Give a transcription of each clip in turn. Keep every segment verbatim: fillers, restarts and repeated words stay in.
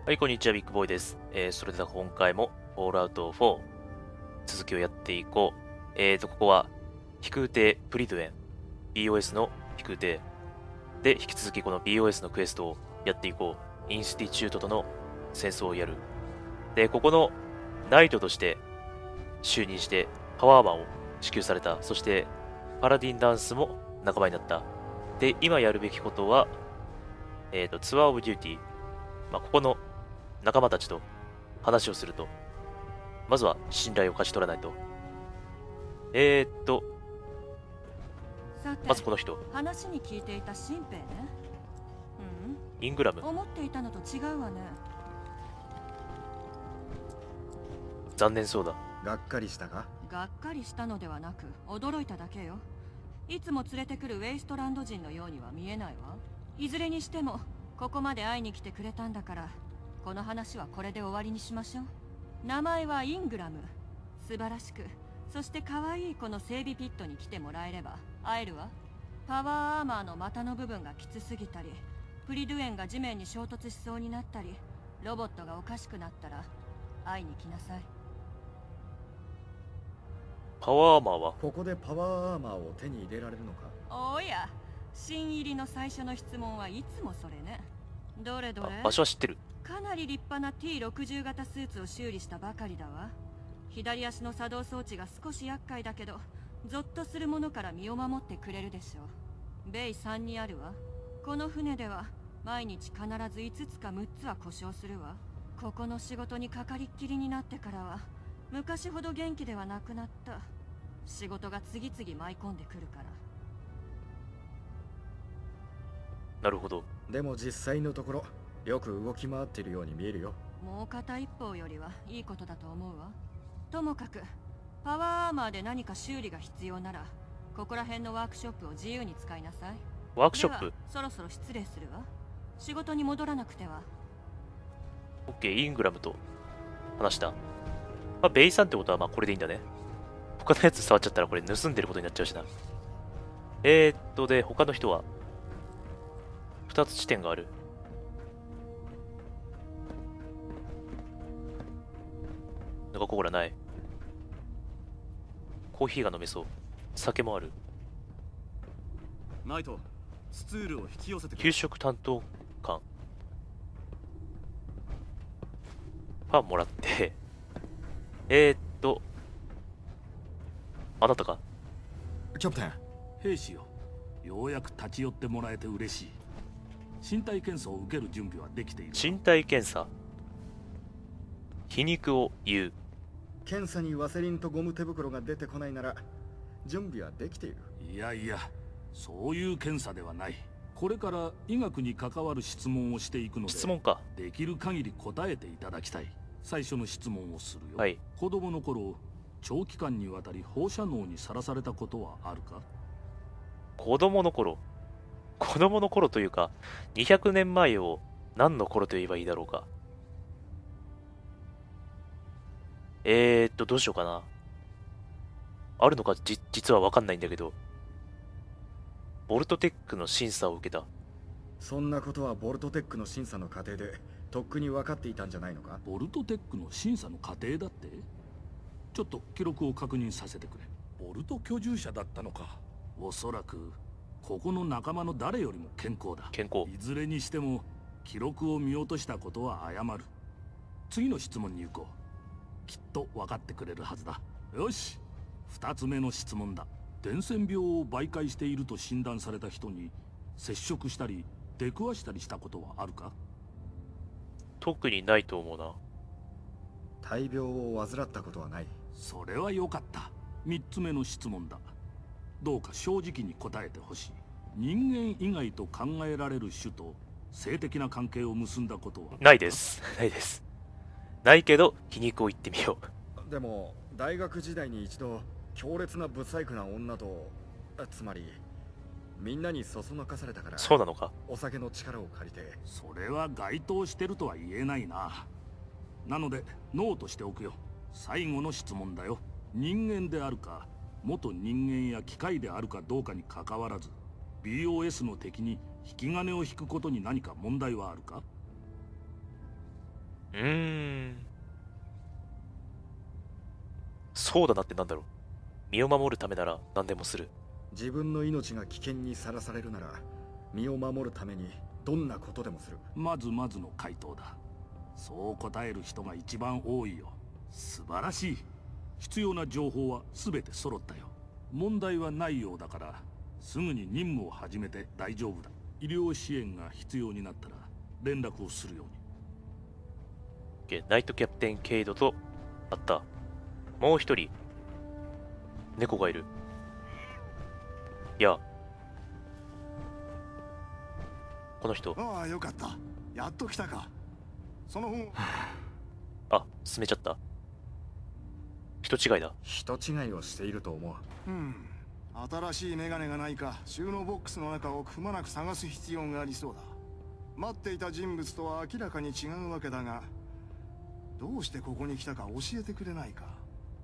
はい、こんにちは、ビッグボーイです。えー、それでは今回も、フォールアウトフォー、続きをやっていこう。えーと、ここは、飛空艇プリドゥエン、ビーオーエス の飛空艇。で、引き続きこの ビーオーエス のクエストをやっていこう。インスティチュートとの戦争をやる。で、ここのナイトとして就任して、パワーマンを支給された。そして、パラディンダンスも仲間になった。で、今やるべきことは、えーと、ツアーオブデューティー。まあ、ここの仲間たちと話をすると、まずは信頼を勝ち取らないと。えーっと、 さて、 まずこの人。 話に聞いていた新兵ね。 イングラム。 うん、思っていたのと違うわね。 残念そうだ。 がっかりしたか？ がっかりしたのではなく、驚いただけよ。いつも連れてくるウェイストランド人のようには見えないわ。いずれにしても、ここまで会いに来てくれたんだから、この話はこれで終わりにしましょう。名前はイングラム。素晴らしく、そして可愛いこの整備ピットに来てもらえれば会えるわ。パワーアーマーの股の部分がきつすぎたり、プリドゥエンが地面に衝突しそうになったり、ロボットがおかしくなったら会いに来なさい。 パワーアーマーはここでパワーアーマーを手に入れられるのか？ おや、新入りの最初の質問はいつもそれね。どれどれ。 場所は知ってる。 かなり立派な ティーろくじゅう 型スーツを修理したばかりだわ。左足の作動装置が少し厄介だけど、ゾッとするものから身を守ってくれるでしょう。ベイさんにあるわ。この船では毎日必ずいつつかむっつは故障するわ。ここの仕事にかかりっきりになってからは昔ほど元気ではなくなった。仕事が次々舞い込んでくるから。 なるほど。 でも実際のところよく動き回っているように見えるよ。 もう片一方よりはいいことだと思うわ。ともかくパワーアーマーで何か修理が必要なら、ここら辺のワークショップを自由に使いなさい。 ワークショップ。 ではそろそろ失礼するわ。仕事に戻らなくては。 オッケー、イングラムと話した。まあ、ベイさんってことはまあこれでいいんだね。他のやつ触っちゃったらこれ盗んでることになっちゃうしな。えー、っとで、他の人はふたつ地点がある。なんかここらない。コーヒーが飲めそう。酒もある。 ナイト、スツールを引き寄せてくれ。 給食担当官。パンもらって。えーっと。あなたか。 キャプテン。 兵士よ、ようやく立ち寄ってもらえて嬉しい。身体検査を受ける準備はできている。 身体検査。皮肉を言う。 検査にワセリンとゴム手袋が出てこないなら準備はできている。 いやいや、そういう検査ではない。これから医学に関わる質問をしていくので、 質問か。 できる限り答えていただきたい。最初の質問をするよ。 はい。 子供の頃、長期間にわたり放射能にさらされたことはあるか？ 子供の頃。子供の頃というか、にひゃくねんまえを何の頃と言えばいいだろうか。えーっと、どうしようかな。あるのかじ、実はわかんないんだけど。ボルトテックの審査を受けた。 そんなことはボルトテックの審査の過程でとっくに分かっていたんじゃないのか？ ボルトテックの審査の過程だって？ちょっと記録を確認させてくれ。ボルト居住者だったのか。おそらくここの仲間の誰よりも健康だ。 健康。 いずれにしても記録を見落としたことは謝る。次の質問に行こう。きっと分かってくれるはずだ。よし、二つ目の質問だ。伝染病を媒介していると診断された人に接触したり出くわしたりしたことはあるか？ 特にないと思うな。 大病を患ったことはない。 それはよかった。三つ目の質問だ。どうか正直に答えてほしい。人間以外と考えられる種と性的な関係を結んだことは？ ないです。ないです。ないけど、皮肉を言ってみよう。でも、大学時代に一度、強烈な不細工な女と、つまり、みんなにそそのかされたから。 そうなのか。 お酒の力を借りて。 それは該当してるとは言えないな。なので、ノーとしておくよ。最後の質問だよ。人間であるか、元人間や機械であるかどうかに関わらず、ビーオーエス の敵に引き金を引くことに何か問題はあるか？ うーん。そうだなってなんだろう。身を守るためなら何でもする。 自分の命が危険にさらされるなら身を守るためにどんなことでもする。 まずまずの回答だ。そう答える人が一番多いよ。素晴らしい。必要な情報は全て揃ったよ。問題はないようだからすぐに任務を始めて大丈夫だ。医療支援が必要になったら連絡をするように。 ナイトキャプテンケイドとあった。もう一人猫がいる。いや、この人。 ああ、よかった。やっと来たか。その本あ、進めちゃった。人違いだ。 人違いをしていると思う。 うん。新しいメガネがないか収納ボックスの中をくまなく探す必要がありそうだ。待っていた人物とは明らかに違うわけだが、どうしてここに来たか教えてくれないか。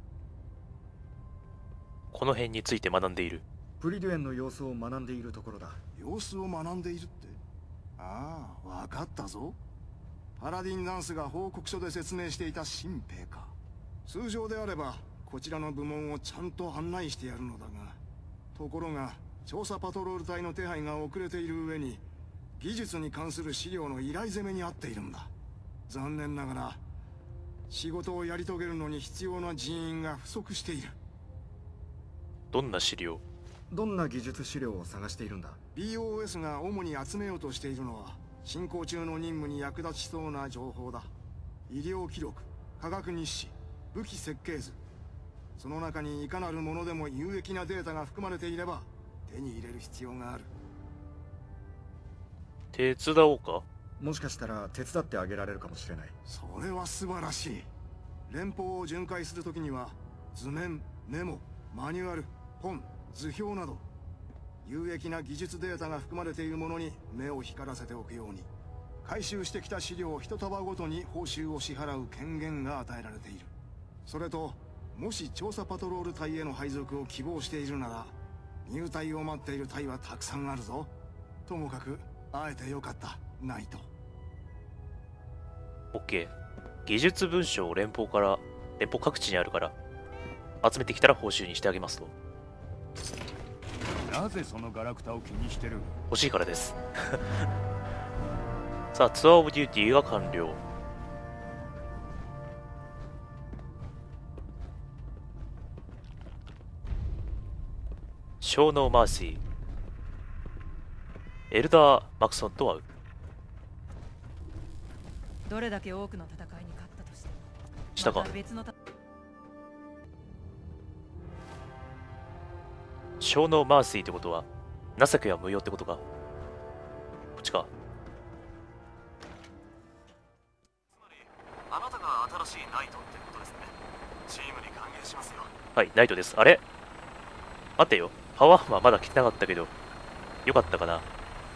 この辺について学んでいる。 プリドゥエンの様子を学んでいるところだ。 様子を学んでいるって。ああ、わかったぞ。パラディン・ダンスが報告書で説明していた新兵か。通常であればこちらの部門をちゃんと案内してやるのだが、ところが調査パトロール隊の手配が遅れている上に技術に関する資料の依頼攻めに遭っているんだ。残念ながら仕事をやり遂げるのに必要な人員が不足している。 どんな資料？ どんな技術資料を探しているんだ？ ビーオーエス が主に集めようとしているのは進行中の任務に役立ちそうな情報だ。医療記録、科学日誌、武器設計図、その中にいかなるものでも有益なデータが含まれていれば手に入れる必要がある。 手伝おうか？ もしかしたら手伝ってあげられるかもしれない。 それは素晴らしい。連邦を巡回するときには図面、メモ、マニュアル、本、図表など有益な技術データが含まれているものに目を光らせておくように。回収してきた資料一束ごとに報酬を支払う権限が与えられている。それともし調査パトロール隊への配属を希望しているなら入隊を待っている隊はたくさんあるぞ。ともかく会えてよかった、ナイト。 OK。 技術文書を連邦から連邦各地にあるから集めてきたら報酬にしてあげますと。 なぜそのガラクタを気にしてる？ 欲しいからですさあ、ツアーオブデューティーが完了。ショーノーマーシー。エルダー・マクソンと会う。 どれだけ多くの戦いに勝ったとしてもしたか。 また別のたショーノーマーシーってことは情けは無用ってことか。こっちか。 つまりあなたが新しいナイトってことですね。チームに歓迎しますよ。 はい、ナイトです。あれ待ってよ、パワーアーマーまだ着てなかったけどよかったかな。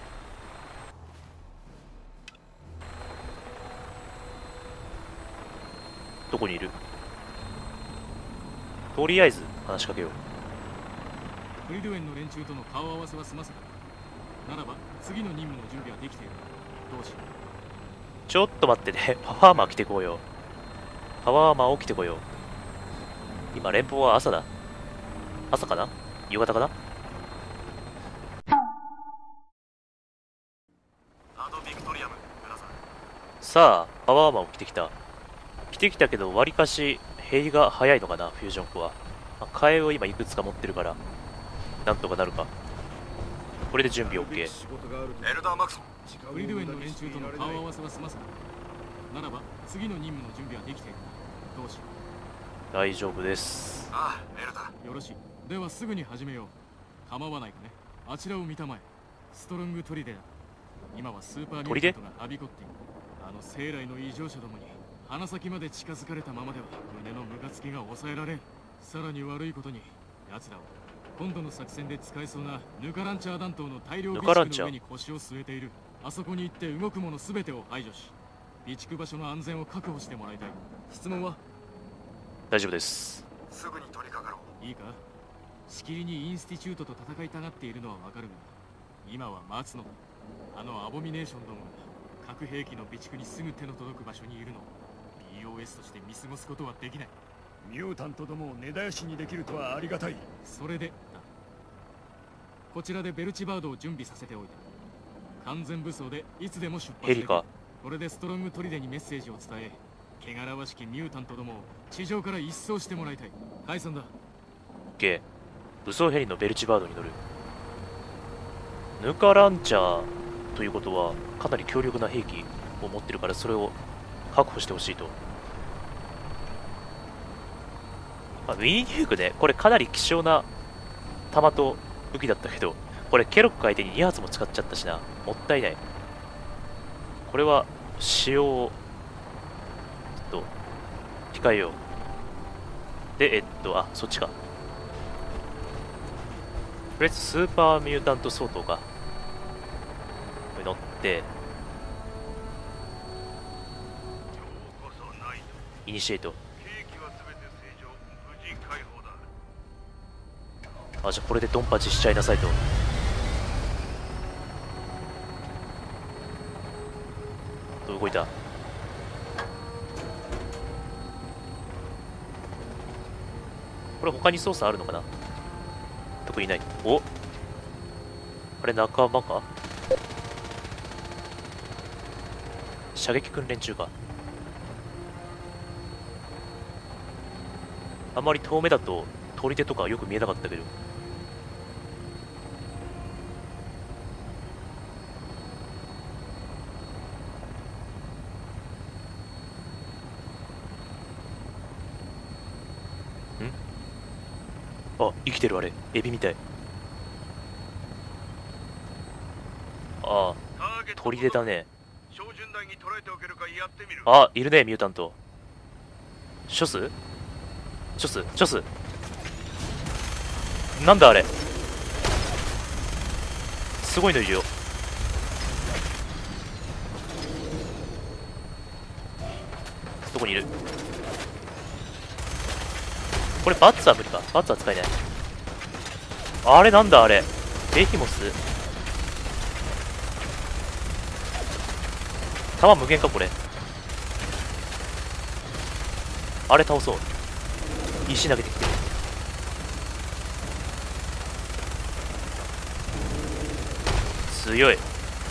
どこにいる？とりあえず話しかけよう。 プリドゥエンの連中との顔合わせは済ませた。ならば次の任務の準備はできている。どうしよう。 ちょっと待ってね。パワーアーマー着てこうよ。パワーアーマーを着てこよう。今連邦は朝だ。朝かな？夕方かな？ アドビクトリアム、ブラザー。 さあ、パワーアーマーを着てきた。着てきたけど、わりかし減りが早いのかな、フュージョンコは。まあ、替えを今いくつか持ってるから、なんとかなるか。これで準備 OK。 エルダー・マクソン。 プリドゥエンの連中との顔合わせは済ませた。ならば次の任務の準備はできている。どうしよう。 大丈夫です。 ああ、エルダー。 よろしい。ではすぐに始めよう。構わないかね。あちらを見たまえ。ストロング砦だ。今はスーパーミュータントがはびこっている。あの生来の異常者どもに鼻先まで近づかれたままでは胸のムカつきが抑えられん。さらに悪いことに奴らは今度の作戦で使えそうなヌカランチャー弾頭の大量備蓄の上に腰を据えている。あそこに行って動くもの全てを排除し備蓄場所の安全を確保してもらいたい。質問は？ 大丈夫です。 すぐに取り掛かろう。 いいか。しきりにインスティチュートと戦いたがっているのはわかるが、今は待つのだ。あのアボミネーションどもが核兵器の備蓄にすぐ手の届く場所にいるのをイーオーエス として見過ごすことはできない。 ミュータントどもを根絶やしにできるとはありがたい。 それでだ、こちらでベルチバードを準備させておいた。完全武装でいつでも出発できる。 ヘリか。 これでストロング砦にメッセージを伝え、汚らわしきミュータントどもを地上から一掃してもらいたい。解散だ。 オッケー。武装ヘリのベルチバードに乗る。ヌカランチャーということはかなり強力な兵器を持ってるから、それを確保してほしいと。あ、ウィニーニュークね、これかなり希少な弾と武器だったけど、これケロック相手にに発も使っちゃったしな。もったいない。これは使用をちょっと控えよう。で、えっと、あ、そっちか。とりあえずスーパーミュータント相当か。これ乗って、イニシエイト。あ、じゃあこれでドンパチしちゃいなさいと。動いた。これ他に操作あるのかな。特にない。お、あれ仲間か。射撃訓練中か。あんまり遠目だと砦とかよく見えなかったけど。あ、生きてる。あれエビみたい。ああ、砦だね。あ、いるね、ミュータント。ショスショスショスなんだあれ。すごいのいるよ。どこにいる。これバッツは無理か。バッツは使えない。あれなんだあれ。ベヒモス。弾無限かこれ。あれ倒そう。石投げてきてる。強い。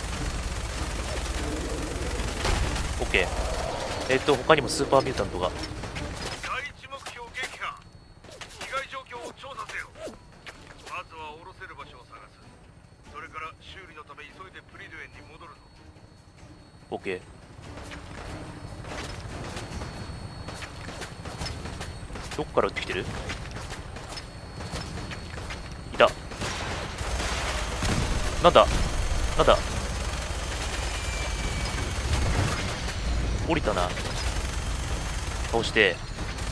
オッケー。えっと他にもスーパーミュータントが。オッケー。どっから撃ってきてる。いた。なんだなんだ。降りたな。倒して。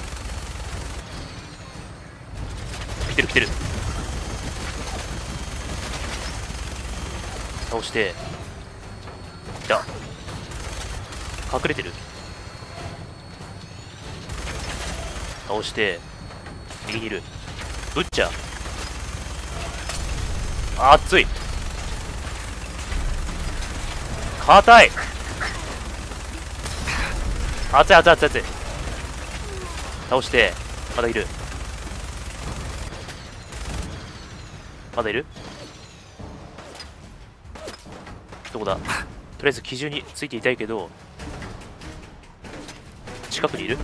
来てる来てる。倒して。いた。隠れてる。倒して右にいる。ブッチャー。あ、熱い。硬い。熱い熱い熱い熱い。倒して。まだいる。まだいる。どこだ。とりあえず基準についていたいけど、近くにいる。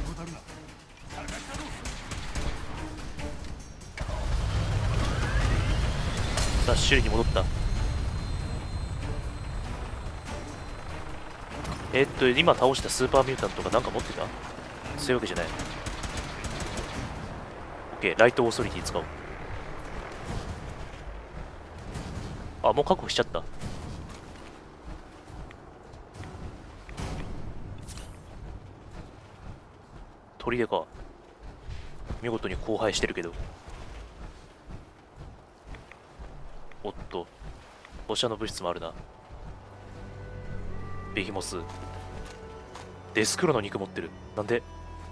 さあ周囲に戻った。えー、っと今倒したスーパーミュータントが何か持ってた。そういうわけじゃない。 OK、 ライトオーソリティ使おう。あ、もう確保しちゃった。砦か。見事に荒廃してるけど。おっと、放射能物質もあるな。ベヒモス。デスクロの肉持ってる。なんで。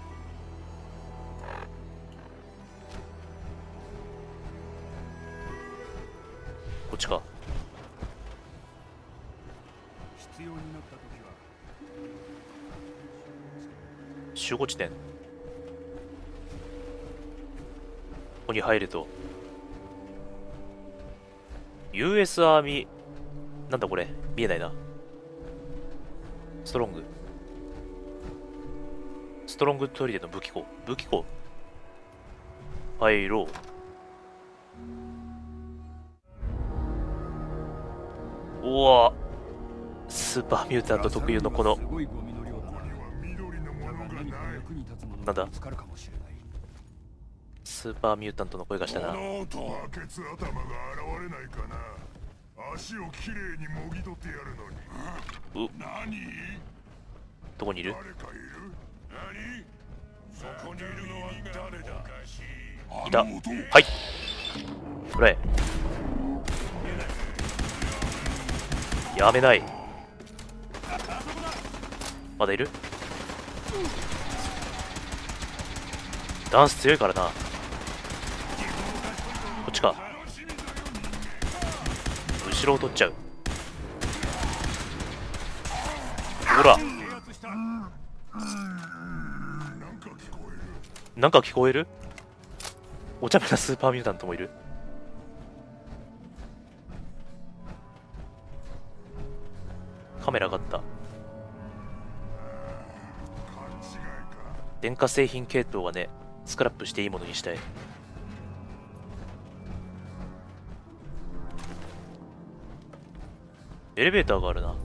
こっちか。 必要になった時は集合地点。ここに入ると ユーエス アーミー、なんだこれ、見えないな。ストロングストロングトリデの武器庫。武器庫入ろう。うわ、スーパーミュータント特有のこのなんだ、スーパーミュータントの声がしたな。 この音はケツ頭が現れないかな。足をきれいにもぎ取ってやるのに。 う何？ どこにいる？ 誰かいる？何？そこにいるのは誰だ？ いた。はい。これ。やめない。まだいる？ダンス強いからな。こっちか。後ろを取っちゃう。ほら。なんか聞こえる？お茶目なスーパーミュータントもいる。カメラ上がった。電化製品系統はね、スクラップしていいものにしたい。エレベーターがあるな。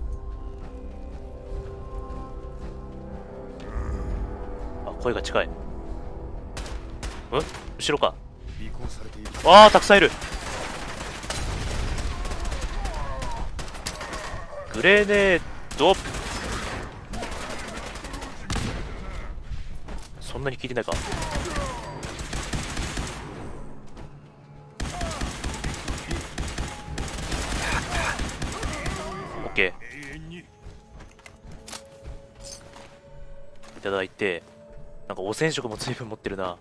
あ、声が近い。ん？後ろか。ああ、たくさんいる。グレネード。そんなに効いてないか。オッケー。いただいて、なんか汚染色も随分持ってるな。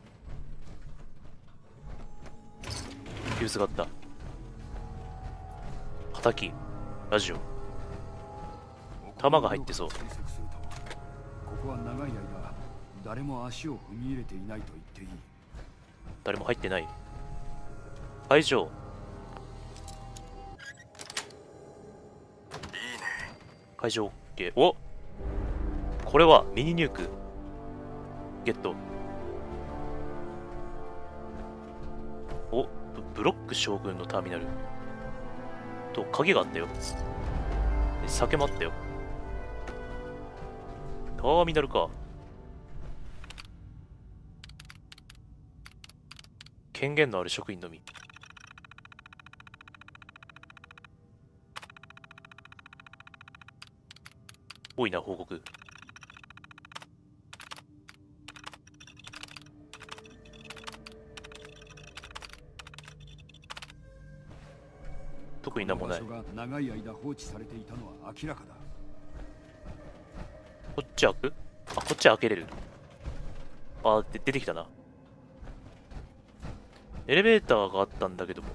フューズがあった。畑、ラジオ。弾が入ってそう。 ここは長い間誰も足を踏み入れていないと言っていい。 誰も入ってない。会場。いいね。会場 OK。お、これはミニニュークゲット。お、ブロック将軍のターミナルと鍵があったよ。酒もあったよ。ターミナルか。権限のある職員のみ。多いな、報告。特になんもない。 長い間放置されていたのは明らかだ。 こっち開く？あ、こっち開けれる。あ、で出てきたな。エレベーターがあったんだけども、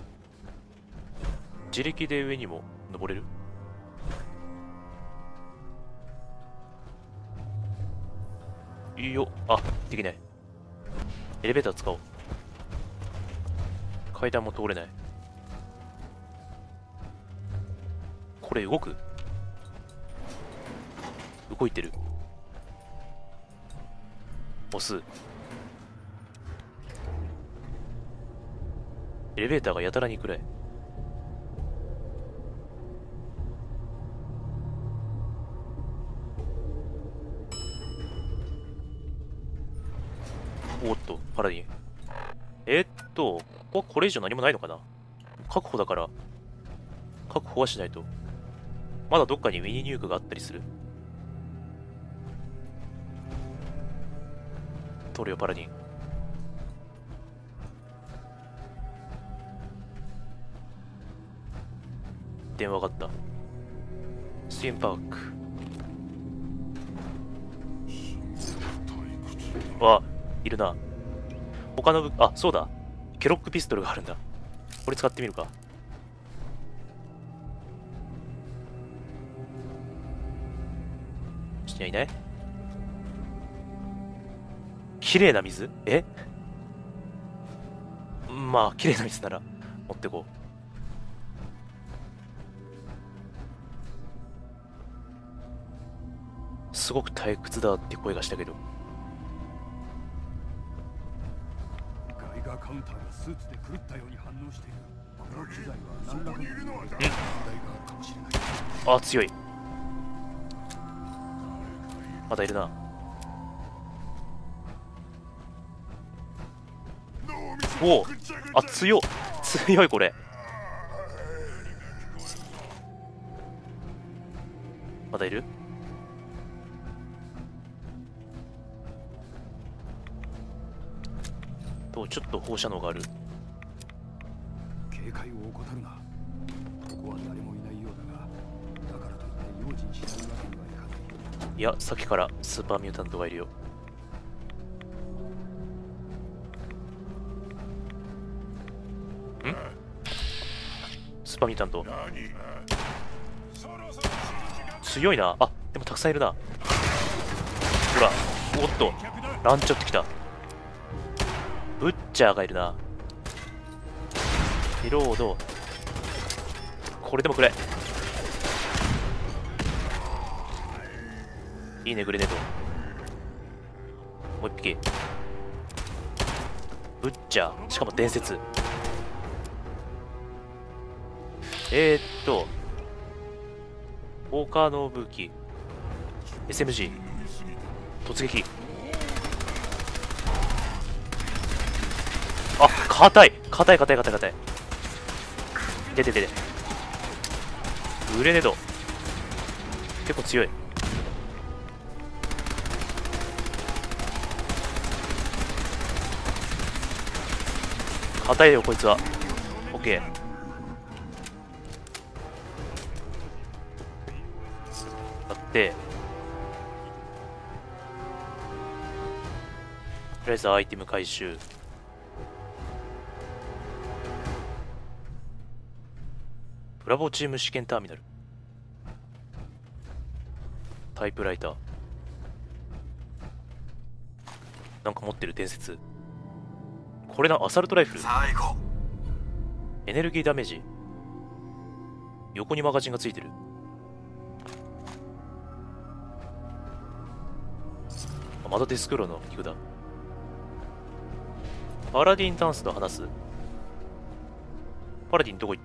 自力で上にも登れる？いいよ。あ、できない。エレベーター使おう。階段も通れない。これ動く？動いてる。押す。エレベーターがやたらに暗い。おっと、パラディン。えー、っと、ここはこれ以上何もないのかな？確保だから、確保はしないと。まだどっかにミニニュークがあったりする？通るよ、パラディン。電話があった。スティームパーク。あ、いるな。他の武、あ、そうだ。ケロックピストルがあるんだ。これ使ってみるか。いない？ 綺麗な水？え？まあ綺麗な水なら持ってこう。すごく退屈だって声がしたけど。 ガイガーカウンターがスーツで狂ったように反応している。この機材は何らかの問題があるかもしれない。 あ、強い。まだいるな。おお、あ、強っ強いこれ。まだいる？とちょっと放射能がある。 警戒を怠るな。ここは誰もいないようだが、だからといって用心しないわけにはいかない。 いや、さっきからスーパーミュータントがいるよ。ん？スーパーミュータント強いな。あ、でもたくさんいるな。ほら、おっとランチョってきた。ブッチャーがいるな。リロード。これでもくれ。いいね、グレネード。もう一匹。ブッチャー。しかも伝説。えー、っと他の武器 エスエムジー 突撃。あ、硬い硬い硬い硬い硬い。出て出て。グレネード結構強い。硬いよこいつは。オッケー。だってとりあえずアイテム回収。ブラボーチーム試験ターミナル。タイプライター。なんか持ってる伝説。これな、アサルトライフル。 最後。 エネルギーダメージ。横にマガジンがついてる。あ、またデスクロの肉だ。パラディンダンスと話す。パラディンどこ行った？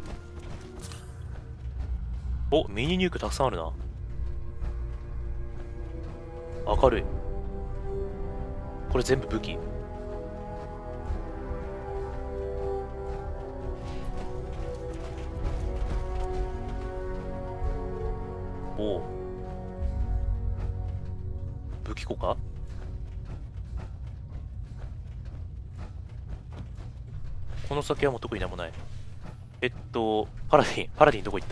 お、ミニニュークたくさんあるな。明るい。これ全部武器。おお。武器庫か？この先はもう特になんもない。えっと、パラディン、パラディンどこ行った？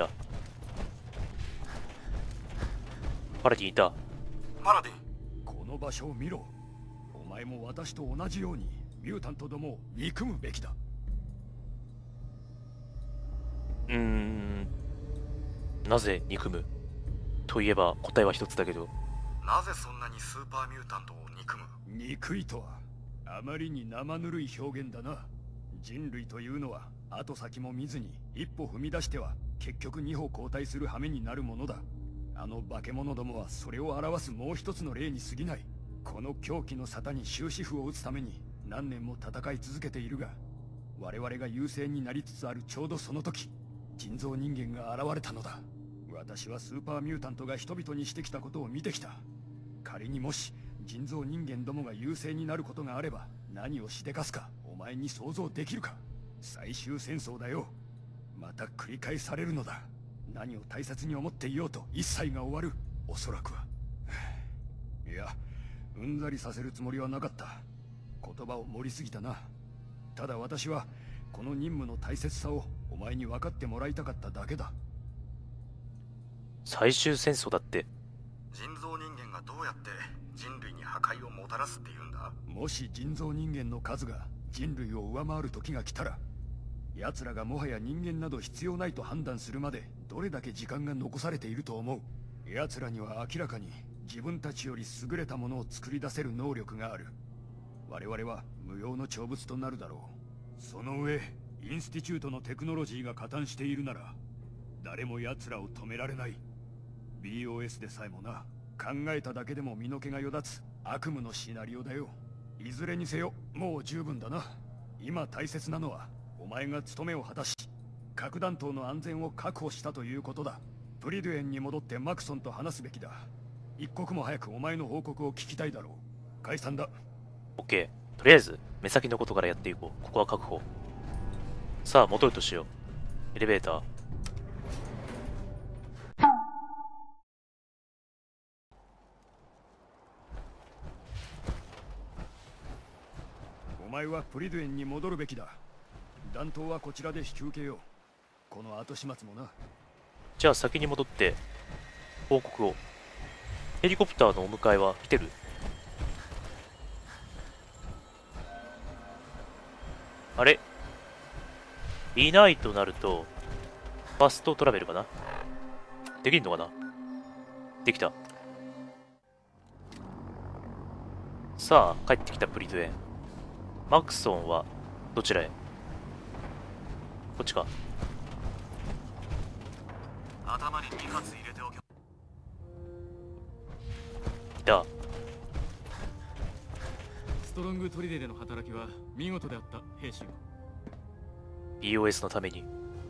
パラディンいた。 パラディン、 この場所を見ろ。お前も私と同じようにミュータントどもを憎むべきだ。 うーん、なぜ憎むといえば答えは一つだけど。 なぜそんなにスーパーミュータントを憎む？ 憎いとはあまりに生ぬるい表現だな。人類というのは後先も見ずに一歩踏み出しては結局二歩後退する羽目になるものだ。あの化け物どもはそれを表すもう一つの例に過ぎない。この狂気の沙汰に終止符を打つために何年も戦い続けているが、我々が優勢になりつつあるちょうどその時、人造人間が現れたのだ。私はスーパーミュータントが人々にしてきたことを見てきた。仮にもし人造人間どもが優勢になることがあれば何をしでかすかお前に想像できるか？最終戦争だよ。また繰り返されるのだ。何を大切に思っていようと一切が終わる。おそらくは。いや、うんざりさせるつもりはなかった。言葉を盛りすぎたな。ただ私はこの任務の大切さをお前に分かってもらいたかっただけだ。 最終戦争だって。 人造人間がどうやって人類に破壊をもたらすって言うんだ？ もし人造人間の数が人類を上回る時が来たら、奴らがもはや人間など必要ないと判断するまでどれだけ時間が残されていると思う？奴らには明らかに自分たちより優れたものを作り出せる能力がある。我々は無用の長物となるだろう。その上インスティチュートのテクノロジーが加担しているなら誰も奴らを止められない。 ビーオーエス でさえもな、考えただけでも身の毛がよだつ悪夢のシナリオだよ。いずれにせよもう十分だな。今大切なのはお前が務めを果たし核弾頭の安全を確保したということだ。プリドゥエンに戻ってマクソンと話すべきだ。一刻も早くお前の報告を聞きたいだろう。解散だ。 OK。 とりあえず目先のことからやっていこう。ここは確保。さあ戻るとしよう。エレベーター。 お前はプリドゥエンに戻るべきだ。弾頭はこちらで引き受けよう。この後始末もな。 じゃあ先に戻って報告を。ヘリコプターのお迎えは来てる？あれ、いないとなるとファストトラベルかな。できるのかな。できた。さあ帰ってきたプリドゥエン。マクソンはどちらへ？こっちか。 頭にに発入れておけ。 いた。 ストロング砦での働きは見事であった、兵士よ。 ビーオーエス のために。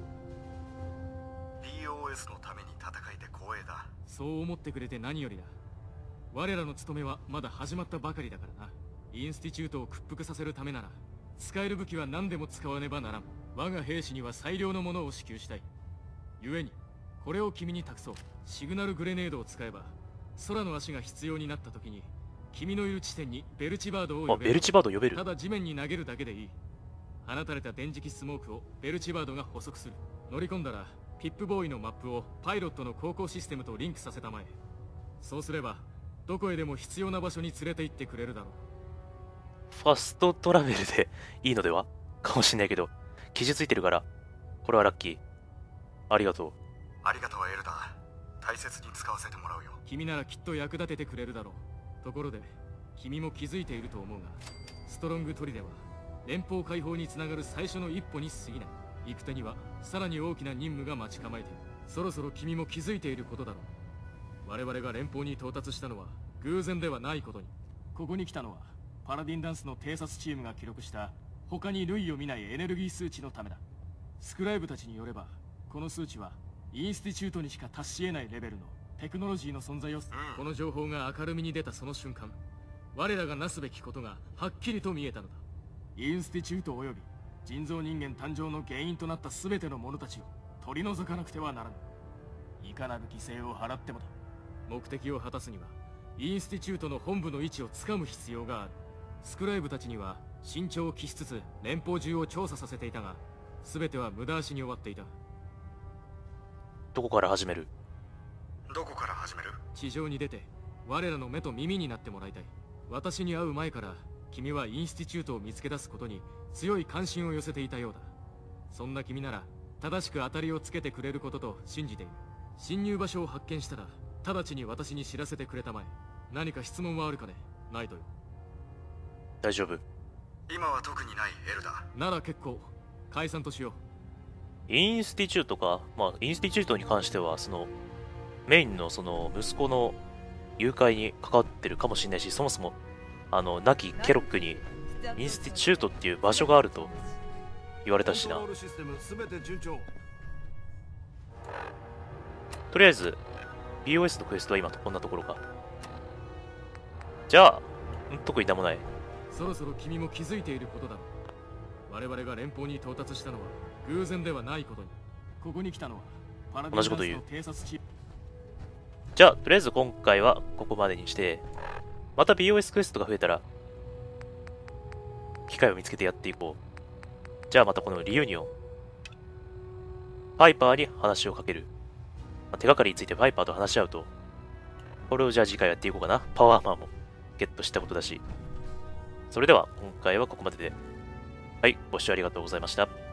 ビーオーエス のために戦えて光栄だ。 そう思ってくれて何よりだ。我らの務めはまだ始まったばかりだからな。インスティチュートを屈服させるためなら使える武器は何でも使わねばならん。我が兵士には最良のものを支給したい。故にこれを君に託そう。シグナルグレネードを使えば空の足が必要になった時に君のいる地点にベルチバードを呼べる。 あ、ベルチバード呼べる。 ただ地面に投げるだけでいい。放たれた電磁気スモークをベルチバードが捕捉する。乗り込んだらピップボーイのマップをパイロットの航行システムとリンクさせたまえ。そうすればどこへでも必要な場所に連れて行ってくれるだろう。 ファストトラベルでいいのではかもしんないけど、記事ついてるからこれはラッキー。ありがとう。 ありがとうエルダー。大切に使わせてもらうよ。 君ならきっと役立ててくれるだろう。ところで君も気づいていると思うが、ストロング砦は連邦解放につながる最初の一歩に過ぎない。行く手にはさらに大きな任務が待ち構えている。そろそろ君も気づいていることだろう。我々が連邦に到達したのは偶然ではないことに。ここに来たのはパラディンダンスの偵察チームが記録した他に類を見ないエネルギー数値のためだ。スクライブたちによればこの数値はインスティチュートにしか達し得ないレベルのテクノロジーの存在を、うん、この情報が明るみに出たその瞬間、我らがなすべきことがはっきりと見えたのだ。インスティチュート及び人造人間誕生の原因となった全ての者たちを取り除かなくてはならぬ。いかなる犠牲を払ってもだ。目的を果たすにはインスティチュートの本部の位置をつかむ必要がある。スクライブたちには慎重を期しつつ連邦中を調査させていたが、全ては無駄足に終わっていた。 どこから始める？ どこから始める？ 地上に出て我らの目と耳になってもらいたい。私に会う前から君はインスティチュートを見つけ出すことに強い関心を寄せていたようだ。そんな君なら正しく当たりをつけてくれることと信じている。侵入場所を発見したら直ちに私に知らせてくれたまえ。何か質問はあるかね？ないとよ。 大丈夫。 今は特にないエルダー。 なら結構。解散としよう。 インスティチュートか。まあインスティチュートに関してはそのメインのその息子の誘拐に関わってるかもしれないし、そもそもあの亡きケロックにインスティチュートっていう場所があると言われたしな。とりあえず ビーオーエス のクエストは今こんなところか。じゃあん特になんもない。 そろそろ君も気づいていることだろう。我々が連邦に到達したのは偶然ではないことに。ここに来たのはパラディンダンスの偵察チーム。 じゃあとりあえず今回はここまでにして、また ビーオーエス クエストが増えたら機会を見つけてやっていこう。じゃあまたこのリユニオン、パイパーに話をかける。まあ、手がかりについてパイパーと話し合うと、これをじゃあ次回やっていこうかな。パワーマンもゲットしたことだし。それでは今回はここまでで。はい、ご視聴ありがとうございました。